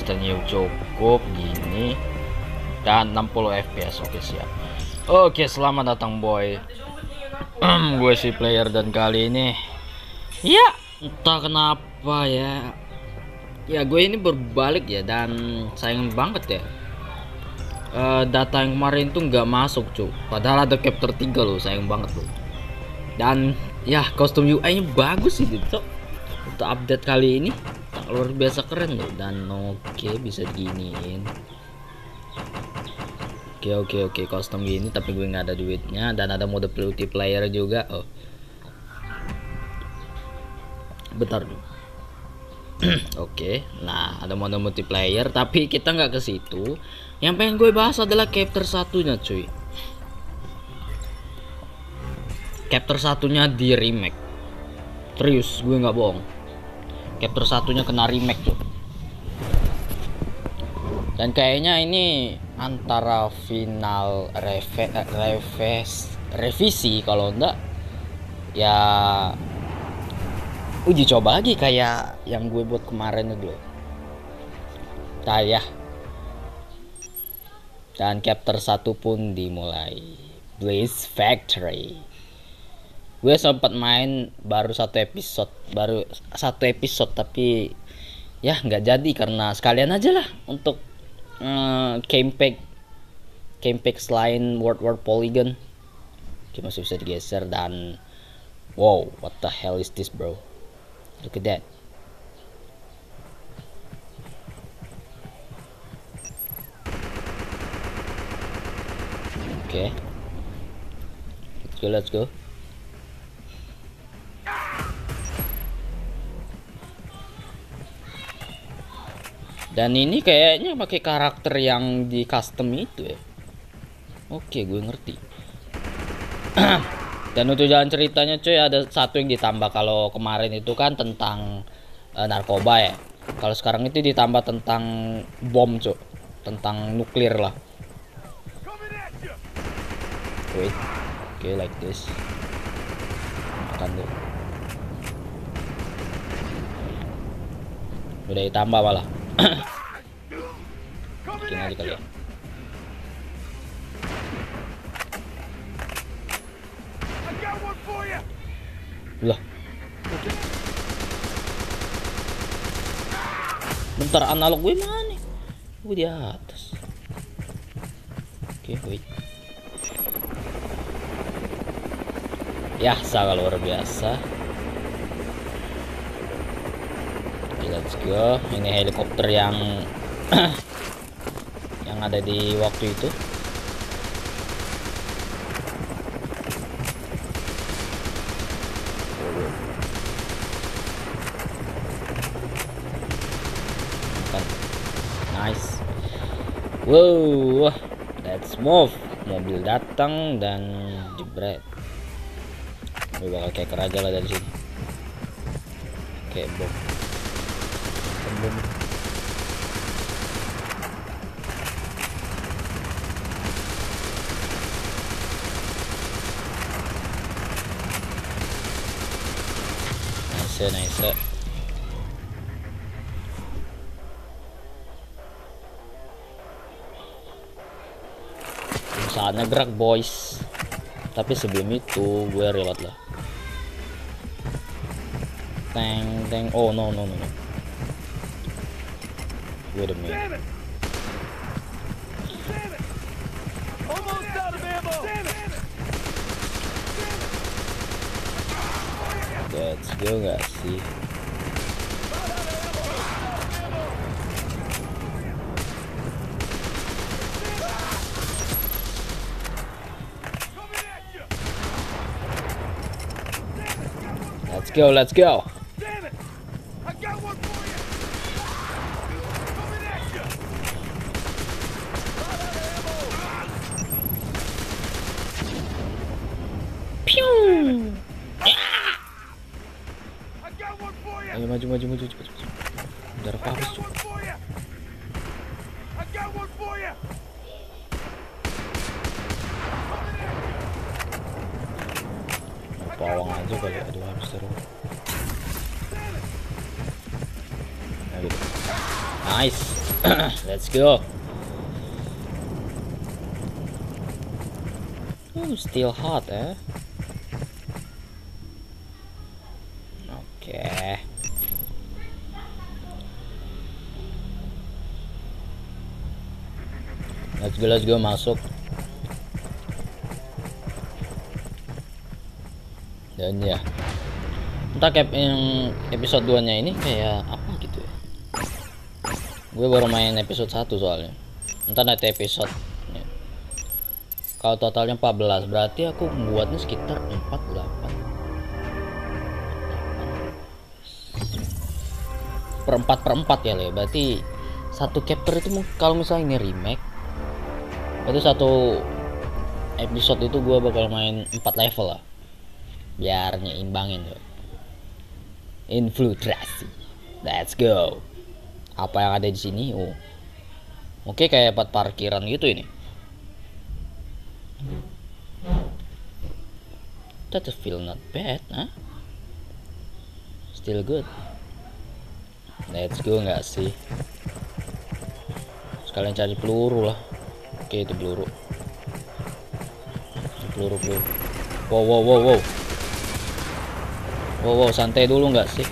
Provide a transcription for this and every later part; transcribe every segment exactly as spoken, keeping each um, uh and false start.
resistance-nya cukup gini dan enam puluh F P S. Oke, siap. Oke, selamat datang boy. Gue si player dan kali ini ya entah kenapa ya ya gue ini berbalik ya, dan sayang banget ya, uh, data yang kemarin tuh nggak masuk cuy, padahal ada chapter tiga loh, sayang banget loh. Dan ya kostum U I nya bagus sih gitu untuk update kali ini, luar biasa keren loh. Dan oke, bisa diginiin. Oke oke oke kostum gini, tapi gue nggak ada duitnya, dan ada mode multiplayer juga. Oh bentar dulu. Oke, nah ada mode multiplayer, tapi kita nggak ke situ. Yang pengen gue bahas adalah chapter satunya cuy. Chapter satunya di remake, serius gue nggak bohong. Chapter satunya kena remake tuh, dan kayaknya ini antara final reve, reves, revisi, kalau enggak ya uji coba lagi kayak yang gue buat kemarin itu loh. Nah ya, dan chapter satu pun dimulai, Blaze Factory. Gue sempat main baru satu episode, baru satu episode tapi ya nggak jadi karena sekalian aja lah untuk uh, campaign campaign selain World War Polygon. Oke, masih bisa digeser, dan wow, what the hell is this bro, look at that. Oke, okay. let's go let's go. Dan ini kayaknya pakai karakter yang di custom itu ya. Oke, gue ngerti. Dan untuk jalan ceritanya cuy, ada satu yang ditambah. Kalau kemarin itu kan tentang uh, narkoba ya. Kalau sekarang itu ditambah tentang bom cuy, tentang nuklir lah. Wait, oke, okay, like this. Makan tuh. Udah ditambah malah. Bikin aja kali ya. Lah, bentar, analog gue mana? Gue di atas. Oke, okay, wait. Ya, sangat luar biasa. Okay, let's go. Ini helikopter yang yang ada di waktu itu. Nice. Wow, let's move. Mobil datang dan jebret. Gue bakal keker aja lah dari sini. Kayak bom. Bom. Nice, nice. Saatnya gerak boys, tapi sebelum itu gue reload lah. Teng teng. Oh no no no no. Wait a minute. Let's go gak sih? Let's go, let's go. Damn it. I got one for you. Coming at you. Pew. I got one for you. Ayo maju maju maju cepet cepet. Darah habis cuy. I got one for you. Pawang aja kali, aduh habis terus. Nah, gitu. Nice. Let's go. Oh, still hot, eh? Oke. Okay. Let's go, let's go, masuk. Dan ya, entah kayak yang episode dua nya ini kayak apa gitu ya. Gue baru main episode satu soalnya. Entah nanti episode ya. Kalau totalnya empat belas, berarti aku membuatnya sekitar empat puluh delapan. Perempat perempat ya le. Berarti satu chapter itu kalau misalnya ini remake, itu satu episode itu gue bakal main empat level lah, biar nyimbangin tuh. Infiltrasi, let's go. Apa yang ada di sini? Oh, oke, kayak buat parkiran gitu ini. That feel not bad, huh? Still good. Let's go nggak sih? Sekalian cari peluru lah. Oke, itu peluru. Itu peluru peluru. Wow wow wow wow. Wow wow, santai dulu nggak sih?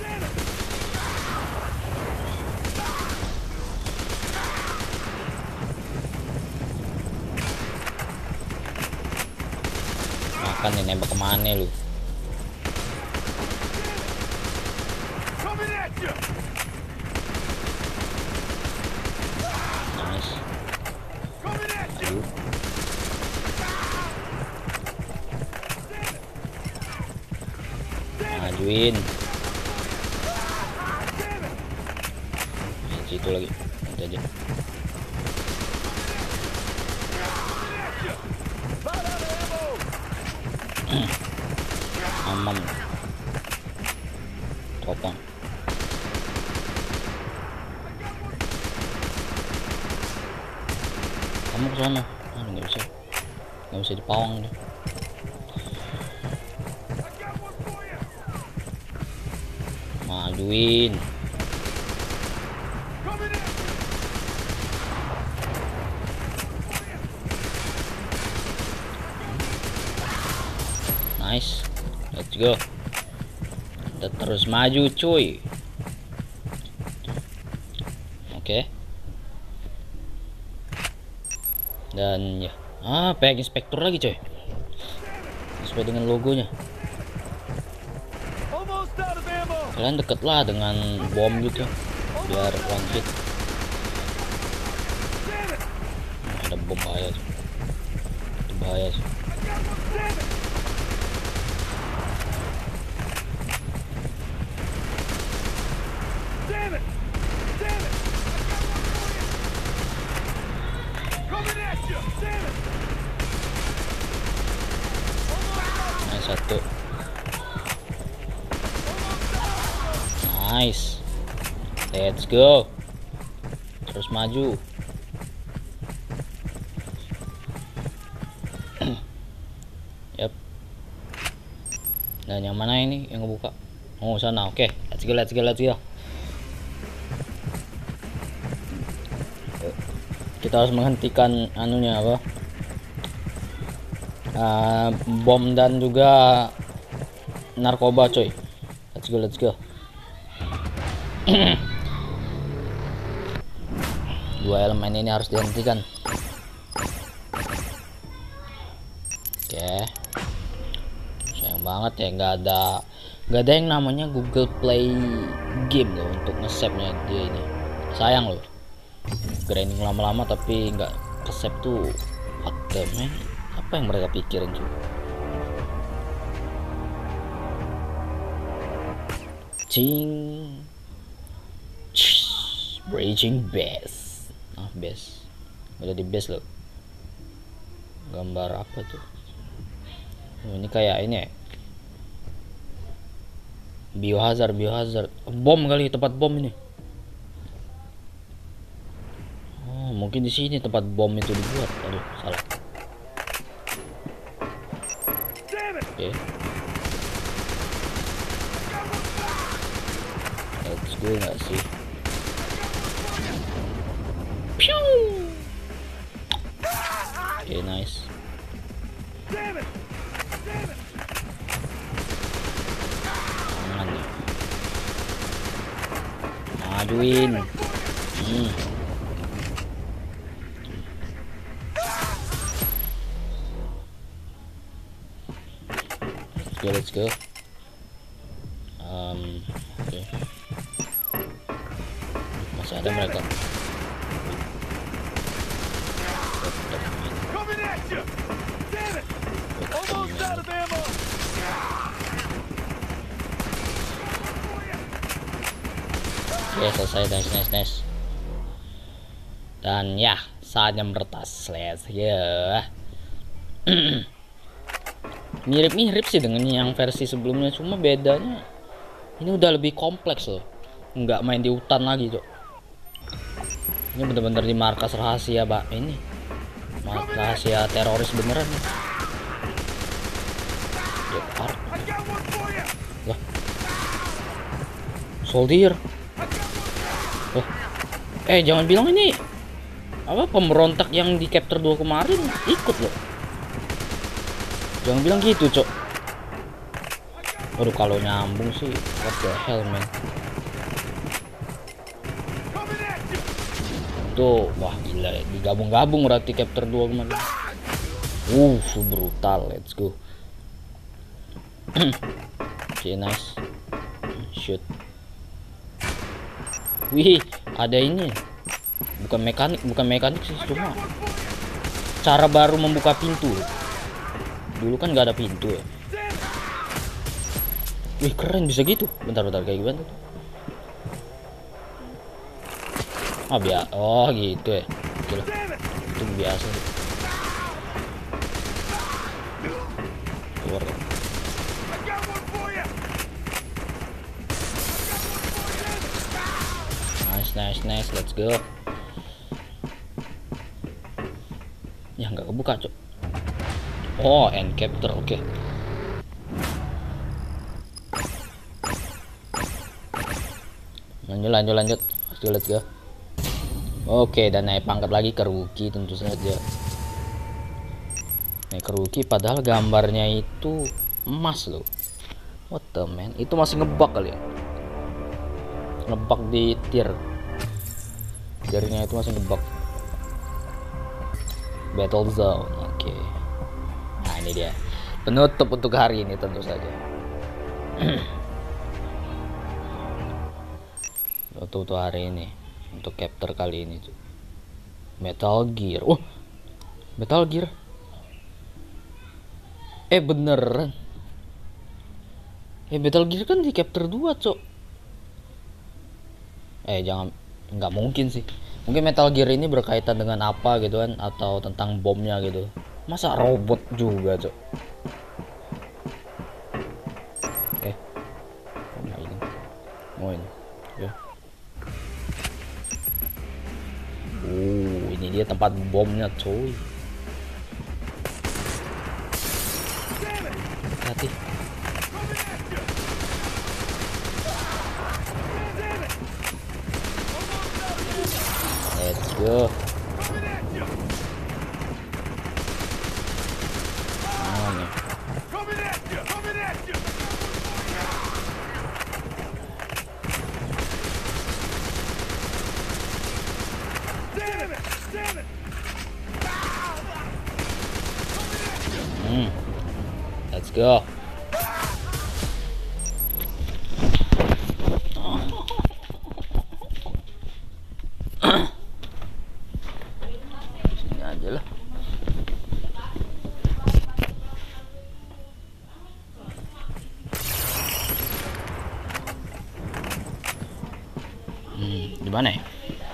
Makan nih, nembak kemana lu? Nice. Aduh. Majuin. Situ lagi. Nanti aja. Aman. Topang. Kamu ke sana. Ah, nggak bisa. Nggak bisa dipawang deh. Majuin. Nice. Let's go. Kita terus maju cuy. Oke. Okay. Dan ya, ah, pack inspektor lagi coy. Sesuai dengan logonya. Kalian deket lah dengan bom gitu, biar one hit. Nah, ada bom bahaya sih. Itu bahaya sih. Nah, satu. Nice. Let's go. Terus maju. Yep. Dan yang mana ini yang ngebuka? Oh, sana. Oke, okay. Let's go, let's go, let's go. Kita harus menghentikan anunya apa? Uh, bom dan juga narkoba, coy. Let's go, let's go. Dua elemen ini harus dihentikan. Oke. Okay. Sayang banget ya nggak ada nggak ada yang namanya Google Play Game loh untuk nge-save-nya dia ini. Sayang loh. Grinding lama-lama tapi nggak ke-save tuh. What the man? Apa yang mereka pikirin cuy? Cing. Bridging base. Ah, base. Udah di base loh. Gambar apa tuh? Oh, ini kayak ini ya. Biohazard, biohazard. Bom kali, tempat bom ini. Oh, mungkin di sini tempat bom itu dibuat. Aduh, salah. Oke. Okay. Let's go nggak sih? Piu. Oke, nice. Jangan ya. Majuin. Hmm. Let's go, let's go. Um, oke. Okay. Masih ada mereka. Oke, selesai. Nice, nice, nice. Dan ya, saatnya meretas. Let's go. Mirip-mirip sih dengan yang versi sebelumnya, cuma bedanya ini udah lebih kompleks loh. Nggak main di hutan lagi, Cok. Ini bener-bener di markas rahasia, Pak. Ini markas rahasia teroris beneran. Lah. Soldier. Loh. Eh, jangan bilang ini apa pemberontak yang di chapter dua kemarin ikut loh. Jangan bilang gitu, Cok. Waduh, kalau nyambung sih, what the hell, man. Tuh, wah gila ya. Digabung-gabung berarti chapter dua kemarin. Uh, brutal. Let's go. Oke, okay, nice. Shoot. Wih, ada ini. Bukan mekanik, bukan mekanik sih, cuma cara baru membuka pintu. Dulu kan nggak ada pintu ya. Wih, keren bisa gitu. Bentar-bentar, kayak gimana tuh? Ah, biasa. Oh gitu ya. Gila. Itu biasa. Keluar. Nice, nice, nice. Let's go. Ya nggak kebuka, Cok. Oh, end capture. Oke. Okay. Lanjut, lanjut, lanjut. Let's go, let's go. Oke, dan naik pangkat lagi ke rookie tentu saja. Naik ke rookie padahal gambarnya itu emas loh. What the man? Itu masih ngebug kali ya? Ngebug di tier. Jarinya itu masih ngebug. Battle zone. Oke. Okay. Nah, ini dia. Penutup untuk hari ini tentu saja. Penutup untuk hari ini. Untuk chapter kali ini tuh. Metal Gear. Oh, Metal Gear. Eh beneran. Eh Metal Gear kan di chapter dua, Cok. Eh jangan, nggak mungkin sih. Mungkin Metal Gear ini berkaitan dengan apa gitu kan, atau tentang bomnya gitu. Masa robot juga, Cok. Eh. Oh ini. Oh ini. Ya. Uh, ini dia tempat bomnya, coy. Hati. Let's go. Mana? Hmm. Let's go. Sini aja lah. Hmm, di mana ya?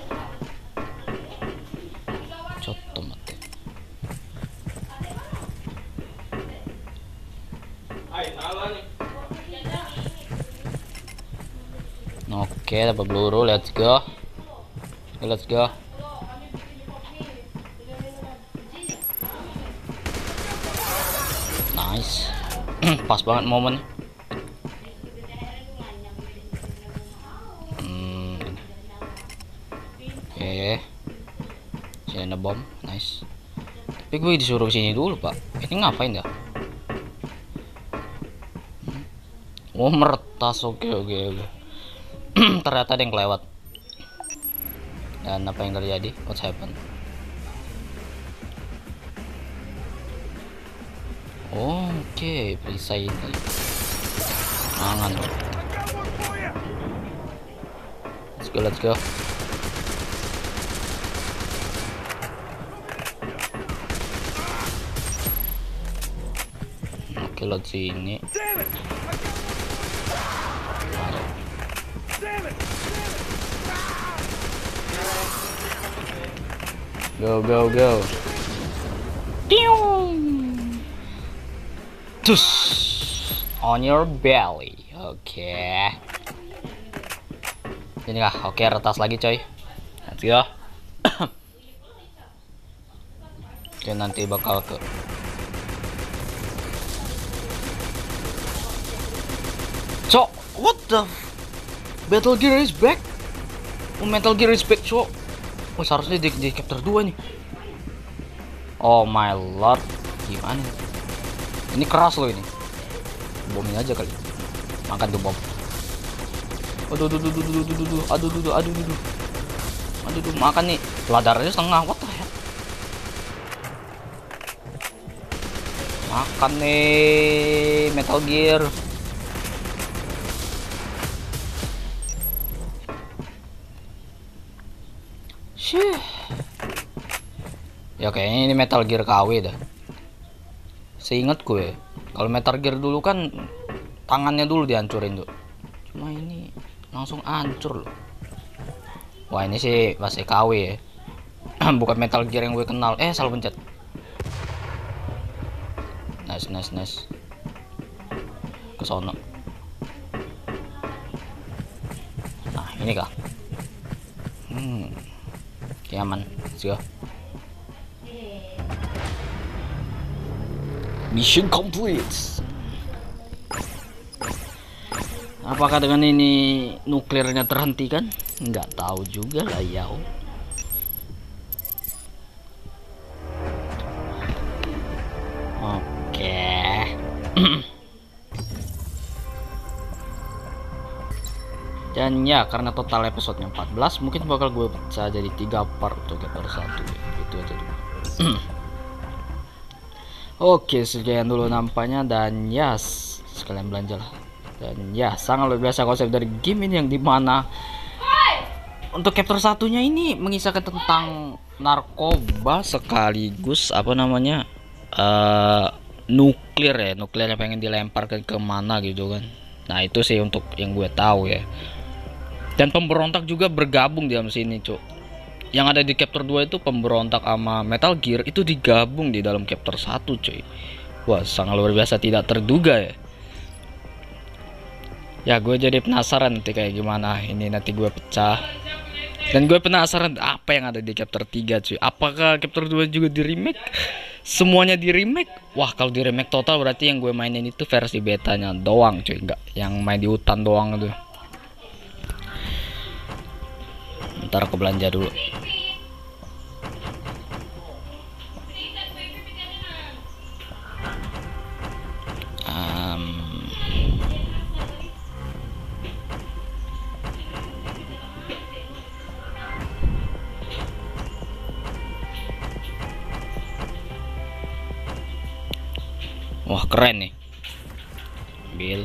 Coto mate. Oke, dapat peluru. Let's go. Let's go. Nice. Pas banget momen. Hmm. Oke. Sini ada bom, nice. Tapi gue disuruh sini dulu pak. Ini ngapain dah? Oh meretas, oke oke oke. Ternyata ada yang kelewat. Dan apa yang terjadi? What's happened? Oke, okay, perisai ini. Angan. Let's go, let's go. Oke, lot sini. Go go go. Tus on your belly. Oke. Okay. Ini kah? Oke, okay, retas lagi coy. Let's go. Oke, okay, nanti bakal ke So, what the Battle Gear is back. Oh, Metal Gear is back, so. Oh, seharusnya di, di chapter dua nih. Oh my lord. Gimana? Ini keras loh ini. Bomin aja kali. Makan tuh bom. Aduh, aduh, aduh, aduh, aduh, aduh, aduh, aduh, aduh, aduh, aduh, aduh, aduh, makan nih. Ladarnya setengah, what the hell? Makan nih, Metal Gear. Shih. Ya kayaknya ini Metal Gear K W dah. Seingat gue, kalau Metal Gear dulu kan tangannya dulu dihancurin tuh. Cuma ini langsung hancur loh. Wah ini sih masih K W ya. Bukan Metal Gear yang gue kenal. Eh salah pencet. Nice nice nice. Kesono. Nah ini kah? Hmm. Oke, aman. Let's go. Mission complete. Apakah dengan ini nuklirnya terhentikan? Nggak tahu juga lah ya. Oke. Dan ya karena total episodenya empat belas, mungkin bakal gue pecah jadi tiga part untuk chapter satu ya. Gitu aja dulu. Oke, sekian dulu nampaknya dan ya yes, sekalian belanja lah. Dan ya sangat luar biasa konsep dari game ini yang dimana untuk chapter satunya ini mengisahkan tentang narkoba sekaligus apa namanya uh, nuklir ya, nuklir yang pengen dilemparkan ke mana gitu kan. Nah itu sih untuk yang gue tahu ya. Dan pemberontak juga bergabung di dalam sini cuk. Yang ada di chapter dua itu pemberontak sama Metal Gear itu digabung di dalam chapter satu cuy. Wah sangat luar biasa, tidak terduga ya. Ya gue jadi penasaran nanti kayak gimana ini nanti gue pecah. Dan gue penasaran apa yang ada di chapter tiga cuy. Apakah chapter dua juga di remake? Semuanya di remake? Wah kalau di remake total berarti yang gue mainin itu versi betanya doang cuy. Enggak yang main di hutan doang tuh. Ntar aku belanja dulu. Um, wah keren nih. Bill.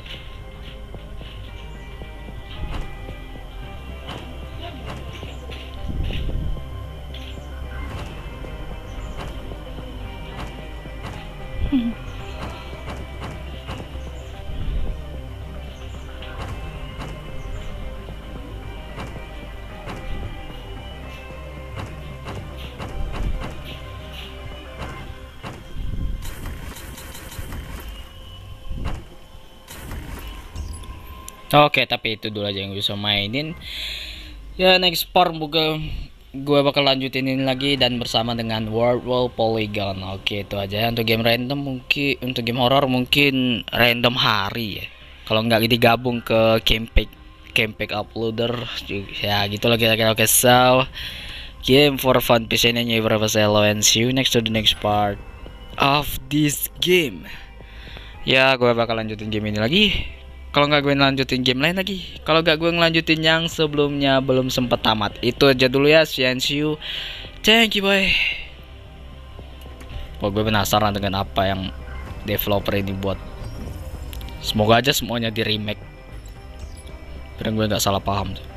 Oke, tapi itu dulu aja yang bisa mainin. Ya next part buka gue bakal lanjutin ini lagi dan bersama dengan World War Polygon. Oke, itu aja ya. Untuk game random mungkin untuk game horror mungkin random hari ya. Kalau nggak digabung ke campaign campaign uploader ya gitulah kira-kira. Oke, so game for fun. Peace and hello and see you next to the next part of this game. Ya, gue bakal lanjutin game ini lagi. Kalau nggak gue lanjutin game lain lagi. Kalau nggak gue ngelanjutin yang sebelumnya belum sempet tamat. Itu aja dulu ya. See you. Thank you boy. Oh, gue penasaran dengan apa yang developer ini buat. Semoga aja semuanya di remake. Biar gue nggak salah paham.